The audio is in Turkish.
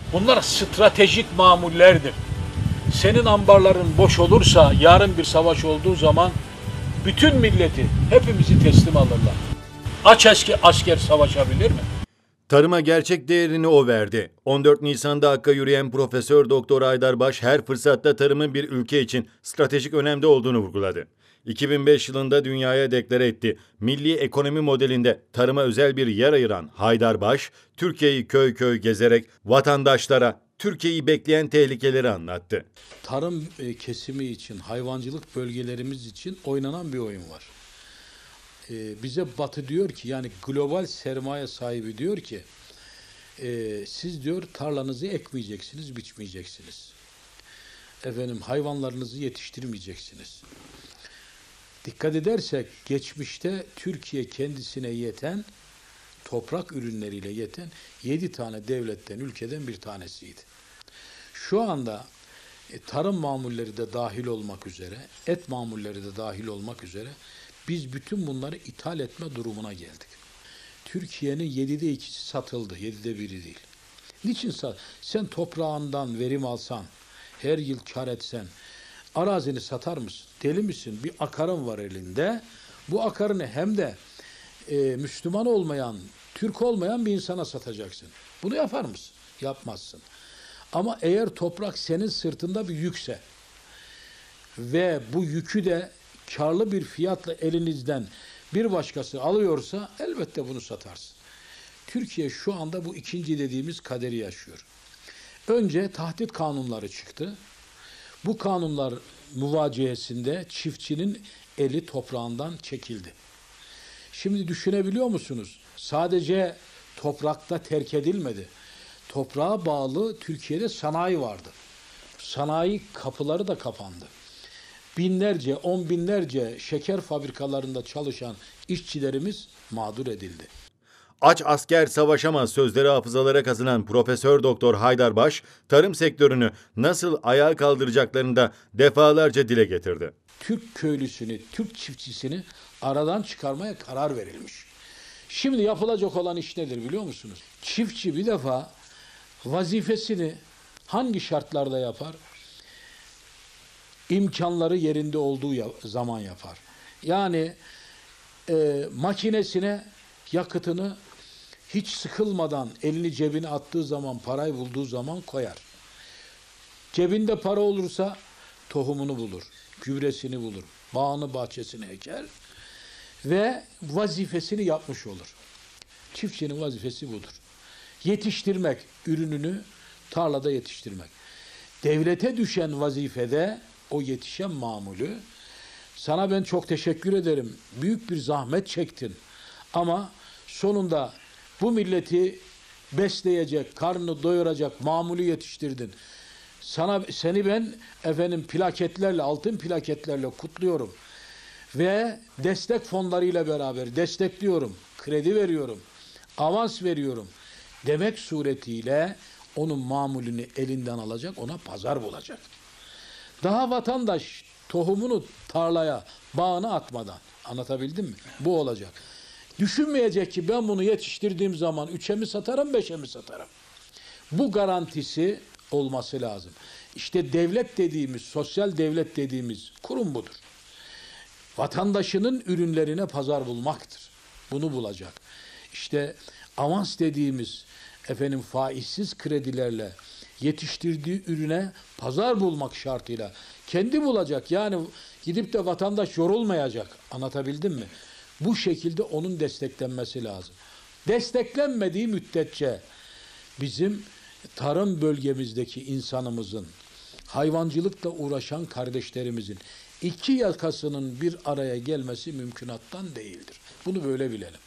Bunlar stratejik mamullerdir. Senin ambarların boş olursa yarın bir savaş olduğu zaman bütün milleti, hepimizi teslim alırlar. Aç asker savaşabilir mi? Tarıma gerçek değerini o verdi. 14 Nisan'da Hakk'a yürüyen Profesör Doktor Haydar Baş her fırsatta tarımın bir ülke için stratejik önemde olduğunu vurguladı. 2005 yılında dünyaya deklare etti. Milli ekonomi modelinde tarıma özel bir yer ayıran Haydar Baş, Türkiye'yi köy köy gezerek vatandaşlara Türkiye'yi bekleyen tehlikeleri anlattı. Tarım kesimi için, hayvancılık bölgelerimiz için oynanan bir oyun var. Bize Batı diyor ki, yani global sermaye sahibi diyor ki, siz diyor tarlanızı ekmeyeceksiniz, biçmeyeceksiniz. Hayvanlarınızı yetiştirmeyeceksiniz. Dikkat edersek geçmişte Türkiye kendisine yeten, toprak ürünleriyle yeten 7 tane devletten, ülkeden bir tanesiydi. Şu anda tarım mamulleri de dahil olmak üzere, et mamulleri de dahil olmak üzere biz bütün bunları ithal etme durumuna geldik. Türkiye'nin 7'de 2'si satıldı, 7'de 1'i değil. Niçin sen toprağından verim alsan, her yıl kar etsen, arazini satar mısın? Deli misin? Bir akarın var elinde. Bu akarını hem de Müslüman olmayan, Türk olmayan bir insana satacaksın. Bunu yapar mısın? Yapmazsın. Ama eğer toprak senin sırtında bir yükse ve bu yükü de karlı bir fiyatla elinizden bir başkası alıyorsa elbette bunu satarsın. Türkiye şu anda bu ikinci dediğimiz kaderi yaşıyor. Önce tahdit kanunları çıktı. Bu kanunlar muvaciyesinde çiftçinin eli toprağından çekildi. Şimdi düşünebiliyor musunuz? Sadece toprakta terk edilmedi. Toprağa bağlı Türkiye'de sanayi vardı. Sanayi kapıları da kapandı. Binlerce, on binlerce şeker fabrikalarında çalışan işçilerimiz mağdur edildi. Aç asker savaşamaz sözleri hafızalara kazınan Profesör Doktor Haydar Baş, tarım sektörünü nasıl ayağa kaldıracaklarını da defalarca dile getirdi. Türk köylüsünü, Türk çiftçisini aradan çıkarmaya karar verilmiş. Şimdi yapılacak olan iş nedir biliyor musunuz? Çiftçi bir defa vazifesini hangi şartlarda yapar? İmkanları yerinde olduğu zaman yapar. Yani makinesine yakıtını hiç sıkılmadan elini cebine attığı zaman, parayı bulduğu zaman koyar. Cebinde para olursa tohumunu bulur, gübresini bulur, bağını bahçesini eker ve vazifesini yapmış olur. Çiftçinin vazifesi budur. Yetiştirmek, ürününü tarlada yetiştirmek. Devlete düşen vazifede o yetişen mamulü, sana ben çok teşekkür ederim, büyük bir zahmet çektin ama sonunda bu milleti besleyecek, karnını doyuracak mamulü yetiştirdin. Seni ben plaketlerle, altın plaketlerle kutluyorum ve destek fonlarıyla beraber destekliyorum, kredi veriyorum, avans veriyorum demek suretiyle onun mamulünü elinden alacak, ona pazar bulacak. Daha vatandaş tohumunu tarlaya, bağına atmadan, anlatabildim mi? Bu olacak. Düşünmeyecek ki ben bunu yetiştirdiğim zaman 3'e mi satarım, 5'e mi satarım? Bu garantisi olması lazım. İşte devlet dediğimiz, sosyal devlet dediğimiz kurum budur. Vatandaşının ürünlerine pazar bulmaktır. Bunu bulacak. İşte avans dediğimiz faizsiz kredilerle yetiştirdiği ürüne pazar bulmak şartıyla kendi bulacak. Yani gidip de vatandaş yorulmayacak. Anlatabildim mi? Bu şekilde onun desteklenmesi lazım. Desteklenmediği müddetçe bizim tarım bölgemizdeki insanımızın, hayvancılıkla uğraşan kardeşlerimizin iki yakasının bir araya gelmesi mümkünattan değildir. Bunu böyle bilelim.